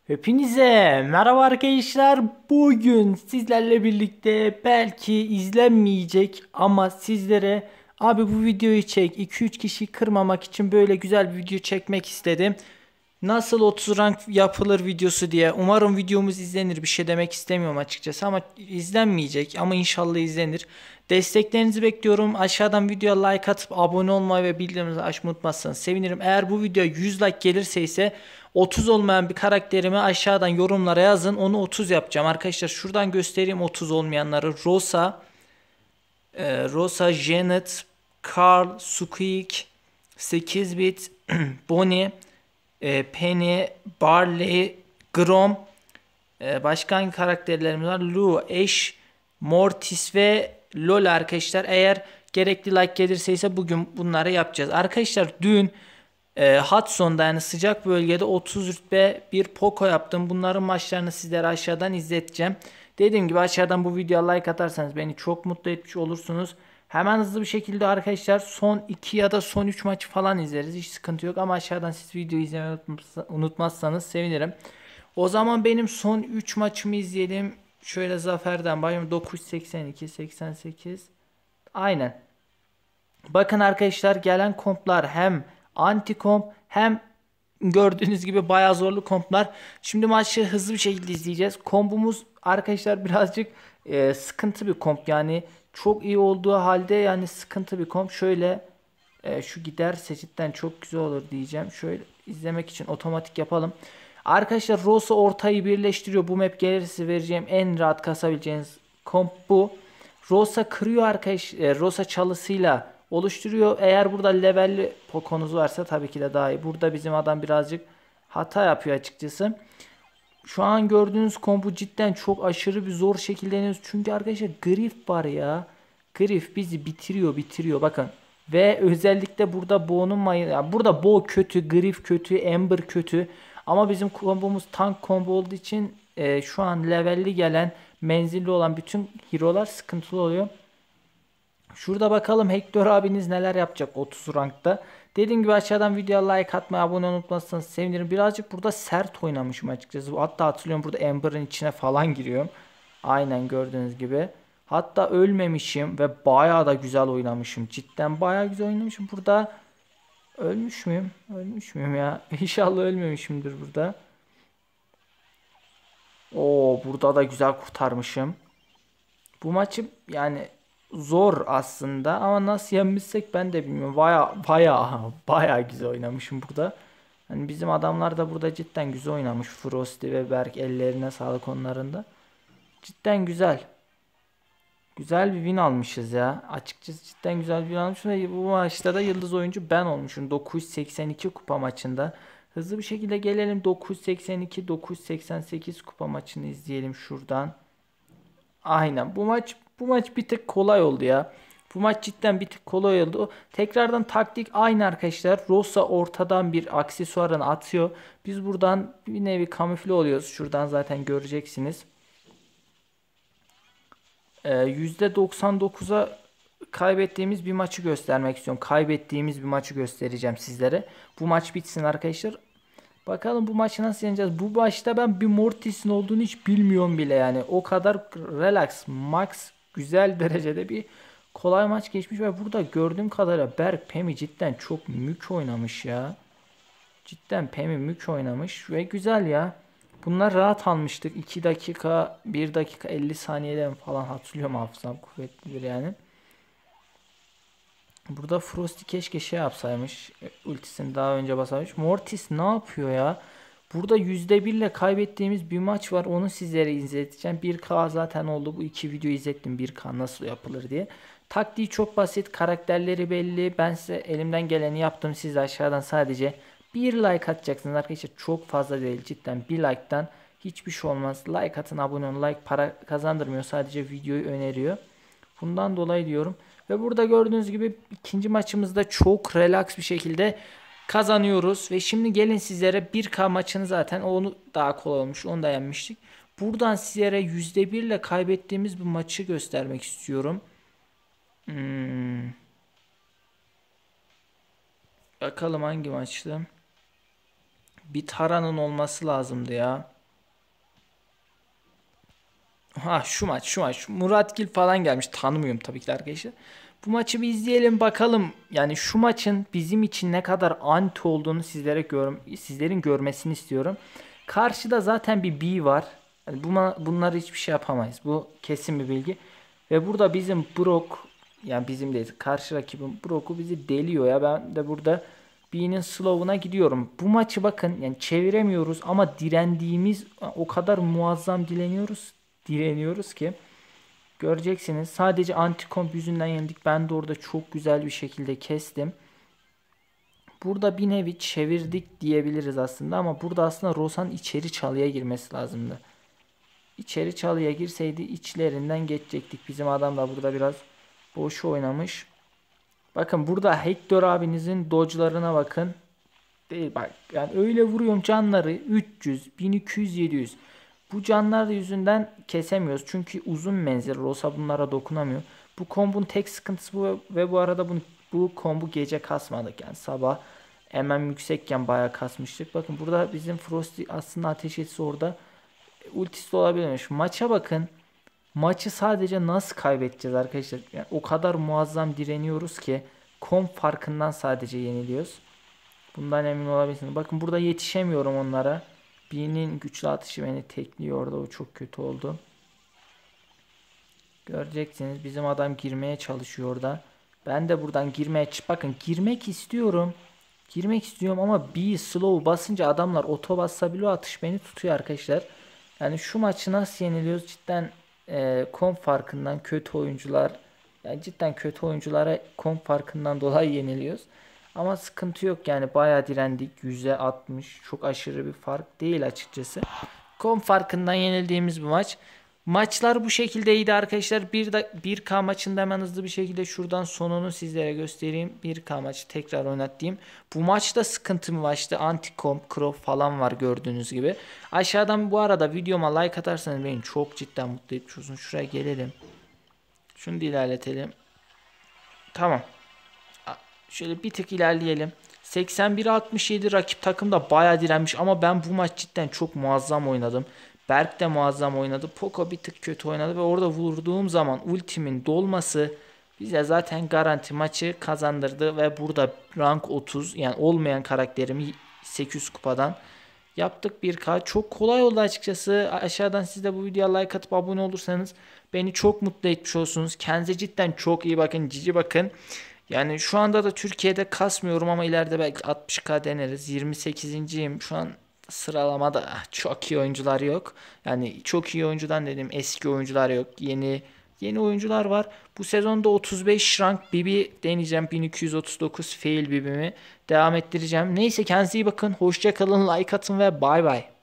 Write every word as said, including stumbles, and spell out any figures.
Hepinize merhaba arkadaşlar. Bugün sizlerle birlikte belki izlenmeyecek ama sizlere abi bu videoyu çek iki üç kişi kırmamak için böyle güzel bir video çekmek istedim. Nasıl otuz rank yapılır videosu diye. Umarım videomuz izlenir. Bir şey demek istemiyorum açıkçası ama izlenmeyecek ama inşallah izlenir. Desteklerinizi bekliyorum. Aşağıdan videoya like atıp abone olmayı ve bildirimleri açmayı unutmazsanız sevinirim. Eğer bu video yüz like gelirse ise otuz olmayan bir karakterimi aşağıdan yorumlara yazın. Onu otuz yapacağım. Arkadaşlar şuradan göstereyim otuz olmayanları. Rosa, e, Rosa, Janet, Carl, Squeak, sekiz bit, Bonnie, e, Penny, Barley, Grom, e, başka hangi karakterlerimiz var? Lou, Ash, Mortis ve LoL arkadaşlar. Eğer gerekli like gelirse ise bugün bunları yapacağız. Arkadaşlar dün e, Hudson'da yani sıcak bölgede otuz rütbe bir Poco yaptım. Bunların maçlarını sizlere aşağıdan izleteceğim. Dediğim gibi aşağıdan bu videoya like atarsanız beni çok mutlu etmiş olursunuz. Hemen hızlı bir şekilde arkadaşlar son iki ya da son üç maçı falan izleriz. Hiç sıkıntı yok ama aşağıdan siz videoyu izlemeyi unutmazsanız sevinirim. O zaman benim son üç maçımı izleyelim. Şöyle zaferden başlayalım. dokuz yüz seksen iki, seksen sekiz. Aynen. Bakın arkadaşlar gelen komplar hem anti komp hem gördüğünüz gibi bayağı zorlu komplar. Şimdi maçı hızlı bir şekilde izleyeceğiz. Kombumuz arkadaşlar birazcık e, sıkıntı bir komp. Yani çok iyi olduğu halde yani sıkıntı bir komp. Şöyle e, şu giderse cidden çok güzel olur diyeceğim. Şöyle izlemek için otomatik yapalım. Arkadaşlar Rosa ortayı birleştiriyor. Bu map gelirse vereceğim en rahat kasabileceğiniz komp bu. Rosa kırıyor arkadaş. E, Rosa çalısıyla oluşturuyor. Eğer burada levelli pokonuz varsa tabii ki de daha iyi. Burada bizim adam birazcık hata yapıyor açıkçası. Şu an gördüğünüz kombu cidden çok aşırı bir zor şekilde deniyoruz. Çünkü arkadaşlar Grif var ya. Grif bizi bitiriyor bitiriyor bakın. Ve özellikle burada Bo'nun mayı. Yani burada Bo kötü, Grif kötü, Ember kötü. Ama bizim kombomuz tank combo olduğu için e, şu an levelli gelen menzilli olan bütün hero'lar sıkıntılı oluyor. Şurada bakalım Hector abiniz neler yapacak otuz rankta. Dediğim gibi aşağıdan videoya like atmayı, abone olmayı sevinirim. Birazcık burada sert oynamışım açıkçası. Hatta hatırlıyorum burada Ember'ın içine falan giriyorum. Aynen gördüğünüz gibi. Hatta ölmemişim ve bayağı da güzel oynamışım. Cidden bayağı güzel oynamışım. Burada ölmüş müyüm? Ölmüş müyüm ya? İnşallah ölmemişimdir burada. Oo, burada da güzel kurtarmışım. Bu maçı yani zor aslında ama nasıl yenmişsek ben de bilmiyorum. Baya baya baya güzel oynamışım burada. Hani bizim adamlar da burada cidden güzel oynamış. Frosty ve Berk ellerine sağlık onların da. Cidden güzel. Güzel bir win almışız ya. Açıkçası cidden güzel bir win almışım ve bu maçta da yıldız oyuncu ben olmuşum. dokuz yüz seksen iki kupa maçında. Hızlı bir şekilde gelelim dokuz yüz seksen iki dokuz yüz seksen sekiz kupa maçını izleyelim şuradan. Aynen. Bu maç bu maç bir tık kolay oldu ya. Bu maç cidden bir tık kolay oldu. Tekrardan taktik aynı arkadaşlar. Rosa ortadan bir aksesuarını atıyor. Biz buradan bir nevi kamufle oluyoruz. Şuradan zaten göreceksiniz. Ee, yüzde doksan dokuza kaybettiğimiz bir maçı göstermek istiyorum. Kaybettiğimiz bir maçı göstereceğim sizlere. Bu maç bitsin arkadaşlar. Bakalım bu maçı nasıl yeneceğiz. Bu maçta ben bir Mortis'in olduğunu hiç bilmiyorum bile yani. O kadar relax, max, güzel derecede bir kolay maç geçmiş ve burada gördüğüm kadarıyla Berk Pemi cidden çok mük oynamış ya. Cidden Pemi mük oynamış ve güzel ya. Bunlar rahat almıştık. iki dakika, bir dakika elli saniyeden falan hatırlıyorum, hafızam kuvvetlidir yani. Burada Frosty keşke şey yapsaymış. Ultisini daha önce basarmış. Mortis ne yapıyor ya? Burada yüzde bir ile kaybettiğimiz bir maç var. Onu sizlere izleteceğim. bir K zaten oldu. Bu iki video izlettim. bir K nasıl yapılır diye. Taktiği çok basit. Karakterleri belli. Ben size elimden geleni yaptım. Siz de aşağıdan sadece bir like atacaksınız arkadaşlar. Çok fazla değil cidden. Bir like'tan hiçbir şey olmaz. Like atın, abone olun. Like para kazandırmıyor. Sadece videoyu öneriyor. Bundan dolayı diyorum. Ve burada gördüğünüz gibi ikinci maçımızda çok relax bir şekilde kazanıyoruz. Ve şimdi gelin sizlere bir K maçını zaten onu daha kolay olmuş. Onu da yenmiştik. Buradan sizlere yüzde bir ile kaybettiğimiz bir maçı göstermek istiyorum. Hmm. Bakalım hangi maçtı? Bir Tara'nın olması lazımdı ya. Ha şu maç şu maç. Muratgil falan gelmiş. Tanımıyorum tabii ki arkadaşlar. Bu maçı bir izleyelim bakalım. Yani şu maçın bizim için ne kadar anti olduğunu sizlere gör, sizlerin görmesini istiyorum. Karşıda zaten bir B var. Yani buna, bunları hiçbir şey yapamayız. Bu kesin bir bilgi. Ve burada bizim Brock, yani bizim değil, karşı rakibin Brock'u bizi deliyor ya. Ben de burada B'nin slow'una gidiyorum. Bu maçı bakın yani çeviremiyoruz ama direndiğimiz o kadar muazzam dileniyoruz. Direniyoruz ki göreceksiniz. Sadece anti-komp yüzünden yendik. Ben de orada çok güzel bir şekilde kestim. Burada bir nevi çevirdik diyebiliriz aslında ama burada aslında Rosan içeri çalıya girmesi lazımdı. İçeri çalıya girseydi içlerinden geçecektik. Bizim adam da burada biraz boş oynamış. Bakın burada Hector abinizin dodge'larına bakın. Değil bak yani öyle vuruyorum canları üç yüz, bin iki yüz, yedi yüz. Bu canlar yüzünden kesemiyoruz. Çünkü uzun menzil. Rosa bunlara dokunamıyor. Bu kombun tek sıkıntısı bu ve bu arada bu, bu kombu gece kasmadık. Yani sabah hemen yüksekken bayağı kasmıştık. Bakın burada bizim Frosty aslında ateş etse orada ultisi de olabilirmiş. Maça bakın. Maçı sadece nasıl kaybedeceğiz arkadaşlar? Yani o kadar muazzam direniyoruz ki komp farkından sadece yeniliyoruz. Bundan emin olabilirsiniz. Bakın burada yetişemiyorum onlara. B'nin güçlü atışı beni tekliyor orada. O çok kötü oldu. Göreceksiniz. Bizim adam girmeye çalışıyor orada. Ben de buradan girmeye... Bakın girmek istiyorum. Girmek istiyorum ama B slow basınca adamlar oto bassa bile atış beni tutuyor arkadaşlar. Yani şu maçı nasıl yeniliyoruz? Cidden e, komp farkından kötü oyuncular... Yani cidden kötü oyunculara komp farkından dolayı yeniliyoruz. Ama sıkıntı yok yani bayağı direndik. yüzde altmış çok aşırı bir fark değil açıkçası. Kom farkından yenildiğimiz bu maç. Maçlar bu şekildeydi arkadaşlar. bir da bir K maçında hemen hızlı bir şekilde şuradan sonunu sizlere göstereyim. bir K maçı tekrar oynatayım. Bu maçta sıkıntı mı başladı? Anti-comp, crop falan var gördüğünüz gibi. Aşağıdan bu arada videoma like atarsanız beni çok cidden mutlu etmiş olsun. Şuraya gelelim. Şunu da ilerletelim. Tamam. Şöyle bir tık ilerleyelim. seksen bir altmış yedi rakip takım da bayağı direnmiş ama ben bu maç cidden çok muazzam oynadım. Berk de muazzam oynadı. Poco bir tık kötü oynadı ve orada vurduğum zaman ultimin dolması bize zaten garanti maçı kazandırdı ve burada rank otuz yani olmayan karakterimi sekiz yüz kupadan yaptık bir K. Çok kolay oldu açıkçası. Aşağıdan siz de bu videoya like atıp abone olursanız beni çok mutlu etmiş olsunuz. Kendinize cidden çok iyi bakın. Cici bakın. Yani şu anda da Türkiye'de kasmıyorum ama ileride belki altmış K deneriz. yirmi sekizinciyim. Şu an sıralamada çok iyi oyuncular yok. Yani çok iyi oyuncudan dedim eski oyuncular yok. Yeni yeni oyuncular var. Bu sezonda otuz beş rank Bibi deneyeceğim. bin iki yüz otuz dokuz fail Bibi'mi devam ettireceğim. Neyse kendinize iyi bakın. Hoşça kalın. Like atın ve bay bay.